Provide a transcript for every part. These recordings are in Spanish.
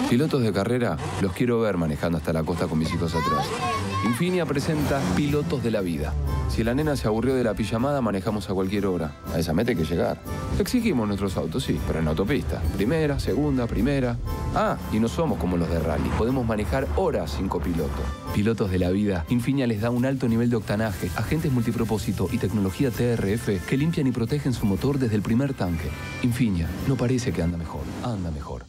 Pilotos de carrera, los quiero ver manejando hasta la costa con mis hijos atrás. Infinia presenta Pilotos de la Vida. Si la nena se aburrió de la pijamada, manejamos a cualquier hora. A esa meta hay que llegar. Exigimos nuestros autos, sí, pero en autopista. Primera, segunda, primera. Ah, y no somos como los de rally. Podemos manejar horas sin copiloto. Pilotos de la Vida. Infinia les da un alto nivel de octanaje, agentes multipropósito y tecnología TRF que limpian y protegen su motor desde el primer tanque. Infinia, no parece que anda mejor, anda mejor.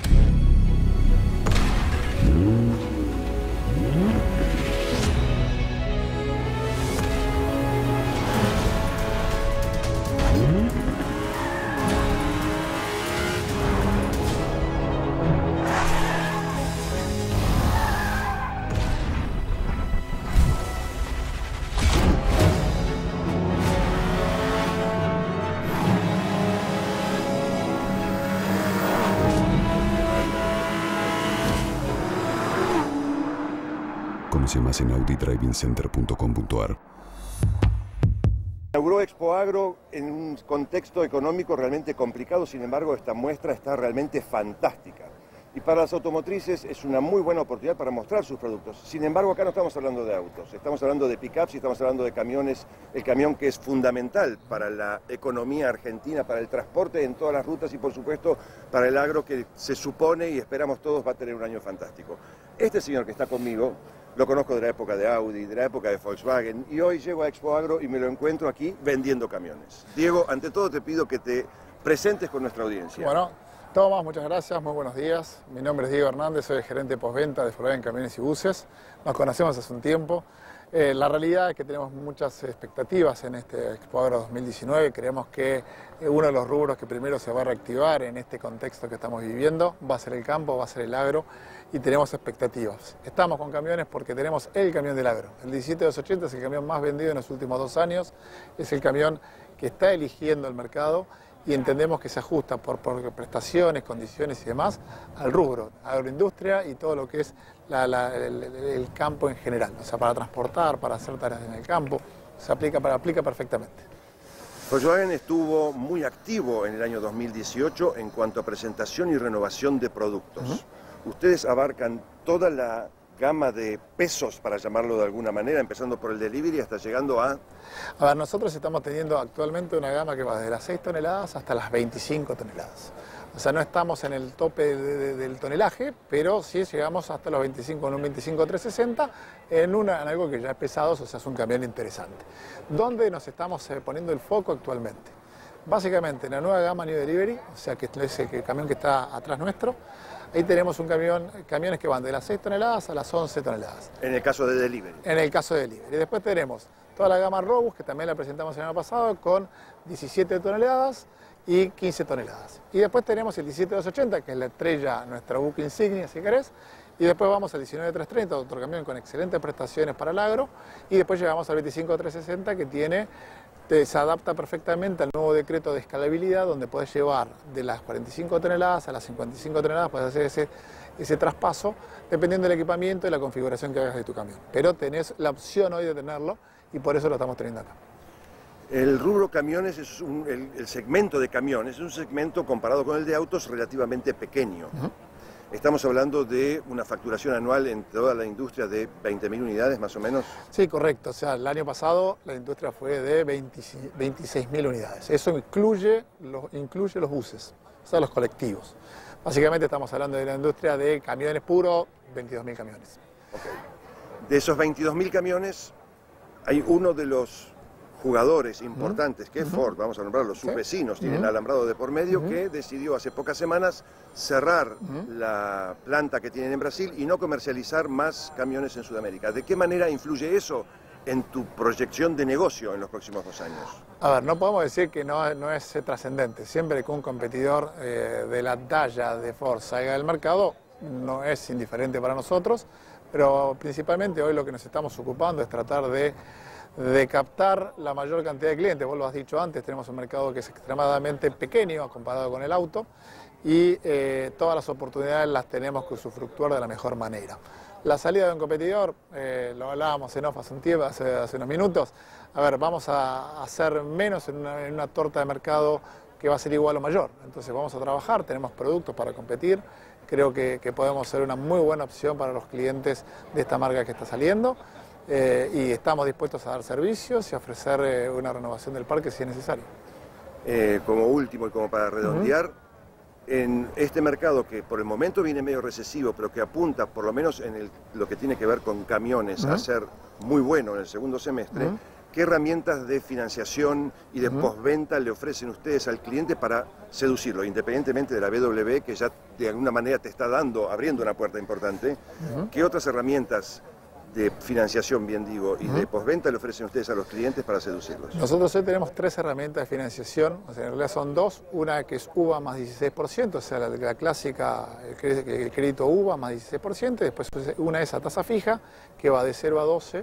Conoce más en audidrivingcenter.com.ar. Inauguró Expo Agro en un contexto económico realmente complicado, sin embargo esta muestra está realmente fantástica. Y para las automotrices es una muy buena oportunidad para mostrar sus productos. Sin embargo, acá no estamos hablando de autos, estamos hablando de pick-ups y estamos hablando de camiones, el camión que es fundamental para la economía argentina, para el transporte en todas las rutas y por supuesto para el agro que se supone y esperamos todos va a tener un año fantástico. Este señor que está conmigo lo conozco de la época de Audi, de la época de Volkswagen y hoy llego a Expo Agro y me lo encuentro aquí vendiendo camiones. Diego, ante todo te pido que te presentes con nuestra audiencia. Bueno, Tomás, muchas gracias, muy buenos días. Mi nombre es Diego Hernández, soy el gerente postventa de Volkswagen Camiones y Buses. Nos conocemos hace un tiempo. La realidad es que tenemos muchas expectativas en este Expo Agro 2019. Creemos que uno de los rubros que primero se va a reactivar en este contexto que estamos viviendo va a ser el campo, va a ser el agro y tenemos expectativas. Estamos con camiones porque tenemos el camión del agro. El 17280 es el camión más vendido en los últimos 2 años, es el camión que está eligiendo el mercado y entendemos que se ajusta por prestaciones, condiciones y demás al rubro, agroindustria y todo lo que es el campo en general. O sea, para transportar, para hacer tareas en el campo, se aplica perfectamente. Volkswagen estuvo muy activo en el año 2018 en cuanto a presentación y renovación de productos. Ustedes abarcan toda la gama de pesos, para llamarlo de alguna manera, empezando por el delivery hasta llegando a... A ver, nosotros estamos teniendo actualmente una gama que va desde las 6 toneladas hasta las 25 toneladas. O sea, no estamos en el tope del tonelaje, pero sí llegamos hasta los 25, en un 25-360, en algo que ya es pesado, o sea, es un camión interesante. ¿Dónde nos estamos poniendo el foco actualmente? Básicamente en la nueva gama New Delivery, o sea, que es el camión que está atrás nuestro. Ahí tenemos camiones que van de las 6 toneladas a las 11 toneladas. En el caso de delivery. En el caso de delivery. Y después tenemos toda la gama Robus, que también la presentamos el año pasado, con 17 toneladas y 15 toneladas. Y después tenemos el 17280, que es la estrella, nuestra buque insignia, si querés. Y después vamos al 19330, otro camión con excelentes prestaciones para el agro. Y después llegamos al 25360, que se adapta perfectamente al nuevo decreto de escalabilidad, donde puedes llevar de las 45 toneladas a las 55 toneladas, puedes hacer ese traspaso, dependiendo del equipamiento y la configuración que hagas de tu camión. Pero tenés la opción hoy de tenerlo y por eso lo estamos teniendo acá. El rubro camiones, el segmento de camiones, es un segmento comparado con el de autos relativamente pequeño. Estamos hablando de una facturación anual en toda la industria de 20.000 unidades, más o menos. Sí, correcto. O sea, el año pasado la industria fue de 26.000 unidades. Eso incluye los buses, o sea, los colectivos. Básicamente estamos hablando de la industria de camiones puros, 22.000 camiones. Okay. De esos 22.000 camiones, hay uno de los jugadores importantes, que es Ford, vamos a nombrarlo, sus vecinos, tienen alambrado de por medio, que decidió hace pocas semanas cerrar la planta que tienen en Brasil y no comercializar más camiones en Sudamérica. ¿De qué manera influye eso en tu proyección de negocio en los próximos 2 años? A ver, no podemos decir que no es trascendente. Siempre que un competidor de la talla de Ford salga del mercado, no es indiferente para nosotros, pero principalmente hoy lo que nos estamos ocupando es tratar de captar la mayor cantidad de clientes. Vos lo has dicho antes, tenemos un mercado que es extremadamente pequeño comparado con el auto y todas las oportunidades las tenemos que usufructuar de la mejor manera. La salida de un competidor, lo hablábamos en off hace un tiempo, hace unos minutos, a ver, vamos a hacer menos en una torta de mercado que va a ser igual o mayor. Entonces vamos a trabajar, tenemos productos para competir, creo que podemos ser una muy buena opción para los clientes de esta marca que está saliendo y estamos dispuestos a dar servicios y a ofrecer una renovación del parque si es necesario. Como último y como para redondear, en este mercado que por el momento viene medio recesivo, pero que apunta, por lo menos en lo que tiene que ver con camiones, a ser muy bueno en el segundo semestre, ¿qué herramientas de financiación y de postventa le ofrecen ustedes al cliente para seducirlo, independientemente de la BW, que ya de alguna manera te está abriendo una puerta importante? ¿Qué otras herramientas de financiación, bien digo, y de postventa le ofrecen ustedes a los clientes para seducirlos? Nosotros hoy tenemos 3 herramientas de financiación, o sea, en realidad son 2, una que es UVA más 16%, o sea, la clásica, el crédito UVA más 16%, y después una es a tasa fija, que va de 0 a 12,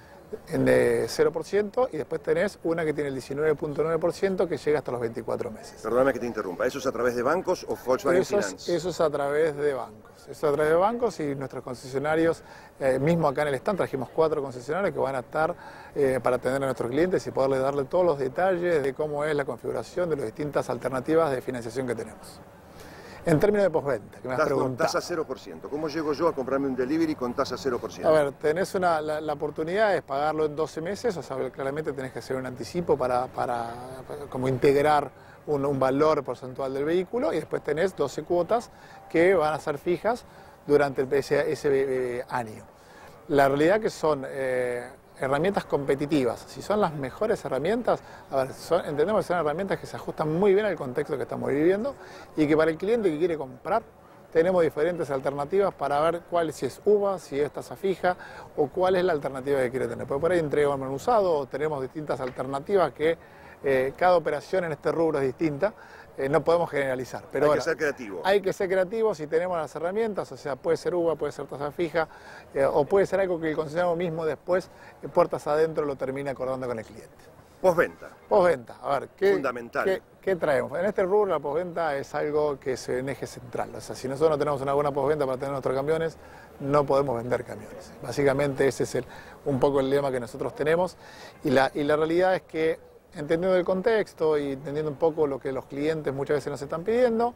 de 0%, y después tenés una que tiene el 19.9% que llega hasta los 24 meses. Perdóname que te interrumpa, ¿eso es a través de bancos o Volkswagen Finance? Eso es a través de bancos. Eso es a través de bancos y nuestros concesionarios, mismo acá en el stand trajimos 4 concesionarios que van a estar para atender a nuestros clientes y poderles darle todos los detalles de cómo es la configuración de las distintas alternativas de financiación que tenemos. En términos de postventa, que me has preguntado. Tasa 0%. ¿Cómo llego yo a comprarme un delivery con tasa 0%? A ver, tenés la oportunidad de pagarlo en 12 meses, o sea, claramente tenés que hacer un anticipo para como integrar un valor porcentual del vehículo, y después tenés 12 cuotas que van a ser fijas durante ese año. La realidad que son herramientas competitivas. Si son las mejores herramientas, a ver, entendemos que son herramientas que se ajustan muy bien al contexto que estamos viviendo y que para el cliente que quiere comprar tenemos diferentes alternativas para ver si es UVA, si es tasa fija o cuál es la alternativa que quiere tener. Porque por ahí entregamos usado o tenemos distintas alternativas que cada operación en este rubro es distinta. No podemos generalizar, pero hay que ser creativo. Hay que ser creativos y tenemos las herramientas, o sea, puede ser UVA, puede ser tasa fija, o puede ser algo que el concesionario mismo después, puertas adentro, lo termina acordando con el cliente. Postventa. Postventa, a ver, fundamental. ¿Qué traemos? En este rubro la postventa es algo que es un eje central, o sea, si nosotros no tenemos una buena postventa para tener nuestros camiones, no podemos vender camiones. Básicamente ese es un poco el lema que nosotros tenemos, y la realidad es que entendiendo el contexto y entendiendo un poco lo que los clientes muchas veces nos están pidiendo,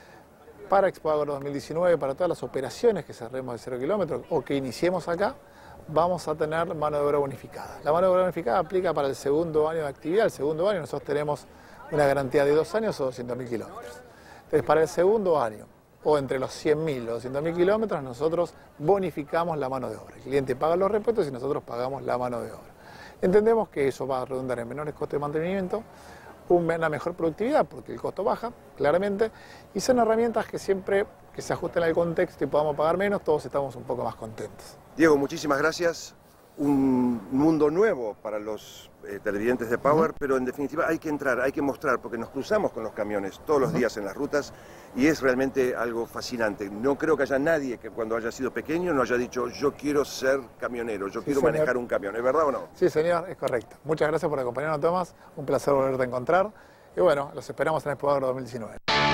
para Expo Agro 2019, para todas las operaciones que cerremos de 0 kilómetros o que iniciemos acá, vamos a tener mano de obra bonificada. La mano de obra bonificada aplica para el segundo año de actividad. El segundo año nosotros tenemos una garantía de 2 años o 200.000 kilómetros. Entonces, para el segundo año, o entre los 100.000 o 200.000 kilómetros, nosotros bonificamos la mano de obra. El cliente paga los repuestos y nosotros pagamos la mano de obra. Entendemos que eso va a redundar en menores costos de mantenimiento, una mejor productividad, porque el costo baja, claramente, y son herramientas que siempre que se ajusten al contexto y podamos pagar menos, todos estamos un poco más contentos. Diego, muchísimas gracias. Un mundo nuevo para los televidentes de Power, pero en definitiva hay que entrar, hay que mostrar, porque nos cruzamos con los camiones todos los días en las rutas y es realmente algo fascinante. No creo que haya nadie que cuando haya sido pequeño no haya dicho yo quiero ser camionero, yo quiero manejar un camión. ¿Es verdad o no? Sí, señor, es correcto. Muchas gracias por acompañarnos, Tomás. Un placer volverte a encontrar. Y bueno, los esperamos en Expo Agro 2019.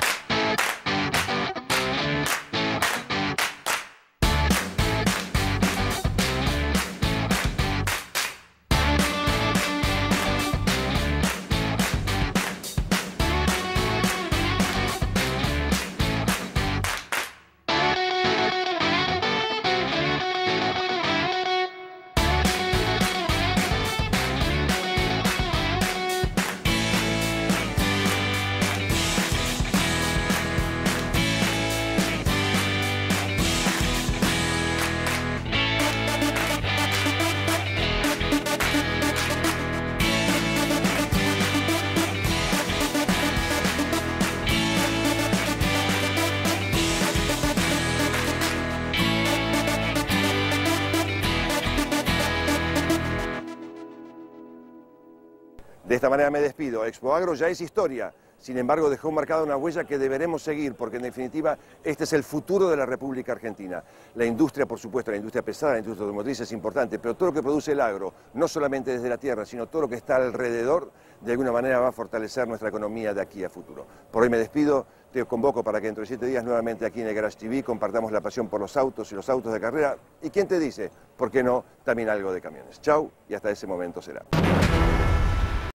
De esta manera me despido. Expo Agro ya es historia, sin embargo dejó marcada una huella que deberemos seguir, porque en definitiva este es el futuro de la República Argentina. La industria, por supuesto, la industria pesada, la industria automotriz es importante, pero todo lo que produce el agro, no solamente desde la tierra, sino todo lo que está alrededor, de alguna manera va a fortalecer nuestra economía de aquí a futuro. Por hoy me despido, te convoco para que dentro de 7 días nuevamente aquí en el Garage TV compartamos la pasión por los autos y los autos de carrera, y quién te dice, ¿por qué no?, también algo de camiones. Chau, y hasta ese momento será.